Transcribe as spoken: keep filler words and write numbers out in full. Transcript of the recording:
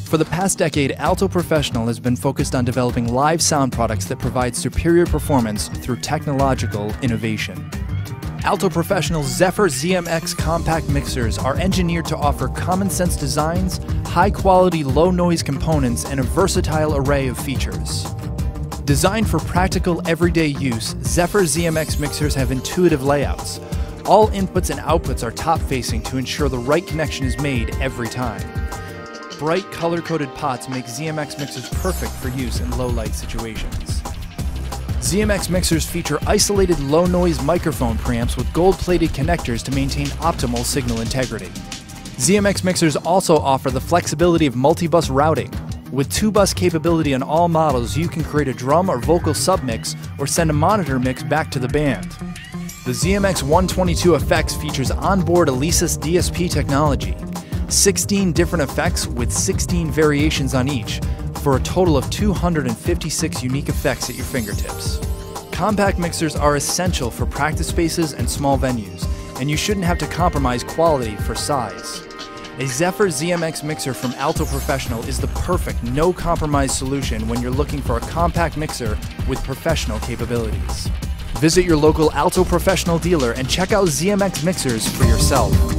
For the past decade, Alto Professional has been focused on developing live sound products that provide superior performance through technological innovation. Alto Professional's Zephyr Z M X compact mixers are engineered to offer common-sense designs, high-quality, low-noise components, and a versatile array of features. Designed for practical, everyday use, Zephyr Z M X mixers have intuitive layouts. All inputs and outputs are top-facing to ensure the right connection is made every time. Bright, color-coded pots make Z M X mixers perfect for use in low-light situations. Z M X mixers feature isolated low-noise microphone preamps with gold-plated connectors to maintain optimal signal integrity. Z M X mixers also offer the flexibility of multi-bus routing. With two-bus capability on all models, you can create a drum or vocal submix or send a monitor mix back to the band. The Z M X one twenty-two Effects features onboard Alesis D S P technology. sixteen different effects with sixteen variations on each, for a total of two hundred fifty-six unique effects at your fingertips. Compact mixers are essential for practice spaces and small venues, and you shouldn't have to compromise quality for size. A Zephyr Z M X mixer from Alto Professional is the perfect no-compromise solution when you're looking for a compact mixer with professional capabilities. Visit your local Alto Professional dealer and check out Z M X mixers for yourself.